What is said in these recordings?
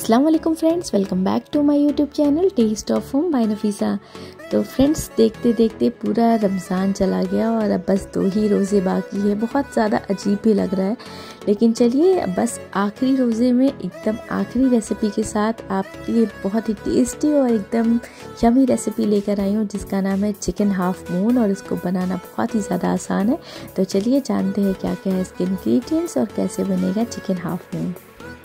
अस्सलाम वालेकुम friends, welcome back to my YouTube channel taste of home by Nafisa. तो friends, देखते देखते पूरा रमज़ान चला गया और अब बस 2 ही रोज़े बाकी है। बहुत ज़्यादा अजीब भी लग रहा है, लेकिन चलिए बस आखिरी रोज़े में एकदम आखिरी रेसिपी के साथ आपके लिए बहुत ही टेस्टी और एकदम यमी रेसिपी लेकर आई हूँ, जिसका नाम है चिकन हाफ मून और इसको बनाना बहुत ही ज़्यादा आसान है। तो चलिए जानते हैं क्या क्या है इसके इंग्रेडिएंट्स और कैसे बनेगा चिकन हाफ मून।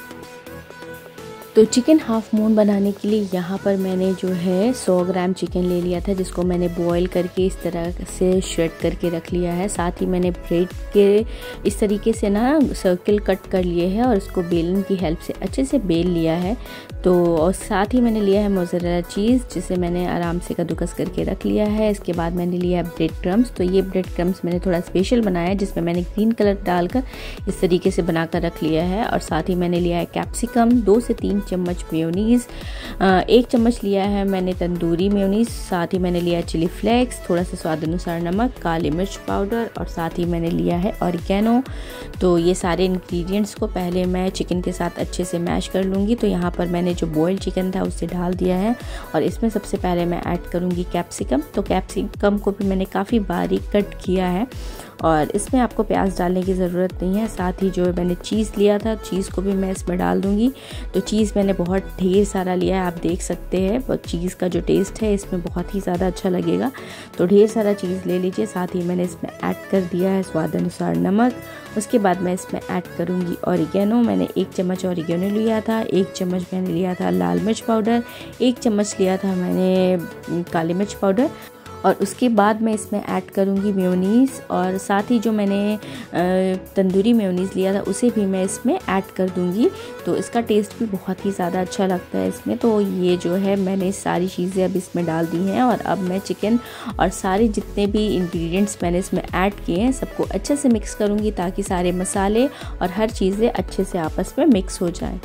तो चिकन हाफ मून बनाने के लिए यहाँ पर मैंने जो है 100 ग्राम चिकन ले लिया था, जिसको मैंने बॉईल करके इस तरह से श्रेड करके रख लिया है। साथ ही मैंने ब्रेड के इस तरीके से ना सर्किल कट कर लिए हैं और इसको बेलन की हेल्प से अच्छे से बेल लिया है। तो और साथ ही मैंने लिया है मोज़रेला चीज़, जिसे मैंने आराम से कद्दूकस करके रख लिया है। इसके बाद मैंने लिया है ब्रेड क्रम्स। तो ये ब्रेड क्रम्स मैंने थोड़ा स्पेशल बनाया है, जिसमें मैंने ग्रीन कलर डालकर इस तरीके से बनाकर रख लिया है। और साथ ही मैंने लिया है कैप्सिकम, 2 से 3 चम्मच मेयोनीज़, 1 चम्मच लिया है मैंने तंदूरी मेयोनीज़। साथ ही मैंने लिया है चिली फ्लेक्स, थोड़ा सा स्वाद अनुसार नमक, काली मिर्च पाउडर और साथ ही मैंने लिया है ऑरिगेनो। तो ये सारे इंग्रेडिएंट्स को पहले मैं चिकन के साथ अच्छे से मैश कर लूँगी। तो यहाँ पर मैंने जो बॉइल्ड चिकन था उसे डाल दिया है और इसमें सबसे पहले मैं ऐड करूँगी कैप्सिकम। तो कैप्सिकम को भी मैंने काफ़ी बारीक कट किया है और इसमें आपको प्याज डालने की ज़रूरत नहीं है। साथ ही जो मैंने चीज़ लिया था, चीज़ को भी मैं इसमें डाल दूँगी। तो चीज़ मैंने बहुत ढेर सारा लिया है, आप देख सकते हैं। और चीज़ का जो टेस्ट है इसमें बहुत ही ज़्यादा अच्छा लगेगा, तो ढेर सारा चीज़ ले लीजिए। साथ ही मैंने इसमें ऐड कर दिया है स्वाद अनुसार नमक। उसके बाद मैं इसमें ऐड करूँगी ऑरिगेनो। मैंने 1 चम्मच ऑरिगेनो लिया था, 1 चम्मच मैंने लिया था लाल मिर्च पाउडर, 1 चम्मच लिया था मैंने काली मिर्च पाउडर। और उसके बाद मैं इसमें ऐड करूँगी मेयोनीज़ और साथ ही जो मैंने तंदूरी मेयोनीज़ लिया था उसे भी मैं इसमें ऐड कर दूँगी। तो इसका टेस्ट भी बहुत ही ज़्यादा अच्छा लगता है इसमें। तो ये जो है मैंने सारी चीज़ें अब इसमें डाल दी हैं और अब मैं चिकन और सारे जितने भी इंग्रेडिएंट्स मैंने इसमें ऐड किए हैं सबको अच्छे से मिक्स करूँगी, ताकि सारे मसाले और हर चीज़ें अच्छे से आपस में मिक्स हो जाएँ।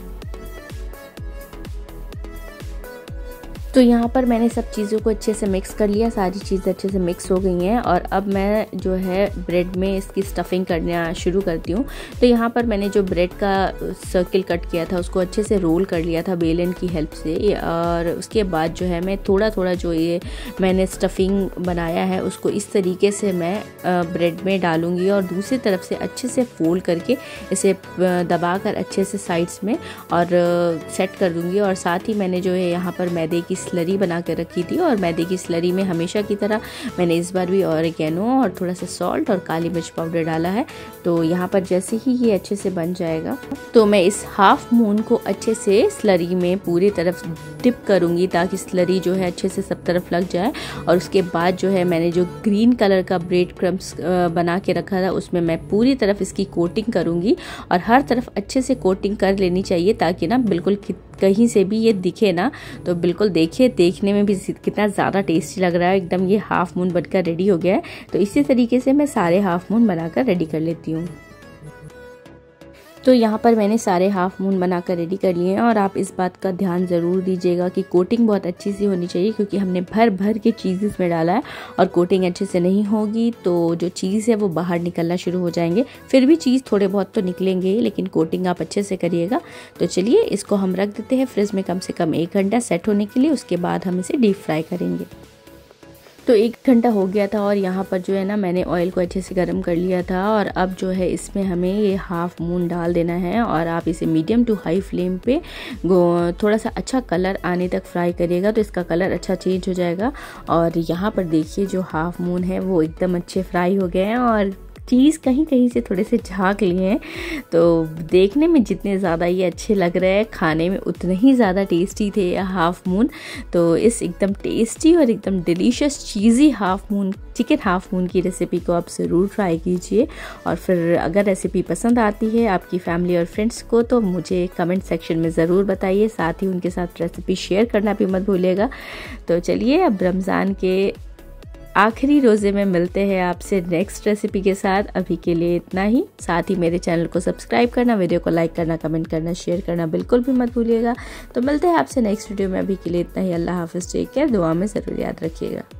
तो यहाँ पर मैंने सब चीज़ों को अच्छे से मिक्स कर लिया, सारी चीज़ें अच्छे से मिक्स हो गई हैं और अब मैं जो है ब्रेड में इसकी स्टफिंग करना शुरू करती हूँ। तो यहाँ पर मैंने जो ब्रेड का सर्किल कट किया था उसको अच्छे से रोल कर लिया था बेलन की हेल्प से। और उसके बाद जो है मैं थोड़ा थोड़ा जो ये मैंने स्टफिंग बनाया है उसको इस तरीके से मैं ब्रेड में डालूँगी और दूसरी तरफ से अच्छे से फोल्ड करके इसे दबा कर अच्छे से साइड्स में और सेट कर दूँगी। और साथ ही मैंने जो है यहाँ पर मैदे की स्लरी बना कर रखी थी और मैदे की स्लरी में हमेशा की तरह मैंने इस बार भी ऑरिगेनो और थोड़ा सा सॉल्ट और काली मिर्च पाउडर डाला है। तो यहाँ पर जैसे ही ये अच्छे से बन जाएगा तो मैं इस हाफ मून को अच्छे से स्लरी में पूरी तरफ डिप करूँगी, ताकि स्लरी जो है अच्छे से सब तरफ लग जाए। और उसके बाद जो है मैंने जो ग्रीन कलर का ब्रेड क्रम्स बना के रखा था उसमें मैं पूरी तरफ इसकी कोटिंग करूँगी और हर तरफ अच्छे से कोटिंग कर लेनी चाहिए, ताकि ना बिल्कुल कहीं से भी ये दिखे ना। तो बिल्कुल देखिए, देखने में भी कितना ज़्यादा टेस्टी लग रहा है। एकदम ये हाफ मून बनकर रेडी हो गया है। तो इसी तरीके से मैं सारे हाफ मून बनाकर रेडी कर लेती हूँ। तो यहाँ पर मैंने सारे हाफ मून बनाकर रेडी कर लिए हैं और आप इस बात का ध्यान ज़रूर दीजिएगा कि कोटिंग बहुत अच्छी सी होनी चाहिए, क्योंकि हमने भर भर के चीज़ इसमें डाला है और कोटिंग अच्छे से नहीं होगी तो जो चीज़ है वो बाहर निकलना शुरू हो जाएंगे। फिर भी चीज़ थोड़े बहुत तो निकलेंगे, लेकिन कोटिंग आप अच्छे से करिएगा। तो चलिए इसको हम रख देते हैं फ्रिज में कम से कम 1 घंटा सेट होने के लिए। उसके बाद हम इसे डीप फ्राई करेंगे। तो 1 घंटा हो गया था और यहाँ पर जो है ना मैंने ऑयल को अच्छे से गर्म कर लिया था और अब जो है इसमें हमें ये हाफ मून डाल देना है और आप इसे मीडियम टू हाई फ्लेम पे थोड़ा सा अच्छा कलर आने तक फ्राई करिएगा, तो इसका कलर अच्छा चेंज हो जाएगा। और यहाँ पर देखिए जो हाफ मून है वो एकदम अच्छे फ्राई हो गए हैं और चीज़ कहीं कहीं से थोड़े से झाँक लिए हैं। तो देखने में जितने ज़्यादा ये अच्छे लग रहे हैं, खाने में उतने ही ज़्यादा टेस्टी थे ये हाफ मून। तो इस एकदम टेस्टी और एकदम delicious cheesy chicken half moon की रेसिपी को आप ज़रूर ट्राई कीजिए। और फिर अगर रेसिपी पसंद आती है आपकी फैमिली और फ्रेंड्स को तो मुझे कमेंट सेक्शन में ज़रूर बताइए। साथ ही उनके साथ रेसिपी शेयर करना भी मत भूलिएगा। तो चलिए अब रमज़ान के आखिरी रोज़े में मिलते हैं आपसे नेक्स्ट रेसिपी के साथ। अभी के लिए इतना ही। साथ ही मेरे चैनल को सब्सक्राइब करना, वीडियो को लाइक करना, कमेंट करना, शेयर करना बिल्कुल भी मत भूलिएगा। तो मिलते हैं आपसे नेक्स्ट वीडियो में। अभी के लिए इतना ही। अल्लाह हाफिज़, टेक केयर, दुआ में ज़रूर याद रखिएगा।